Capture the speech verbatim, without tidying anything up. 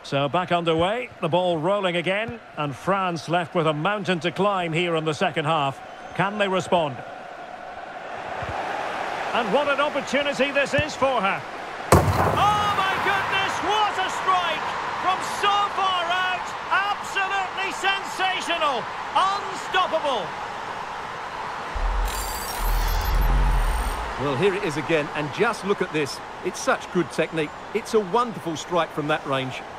So back underway, the ball rolling again, and France left with a mountain to climb here in the second half. Can they respond? And what an opportunity this is for her. Oh my goodness, what a strike! From so far out, absolutely sensational, unstoppable. Well, here it is again, and just look at this. It's such good technique. It's a wonderful strike from that range.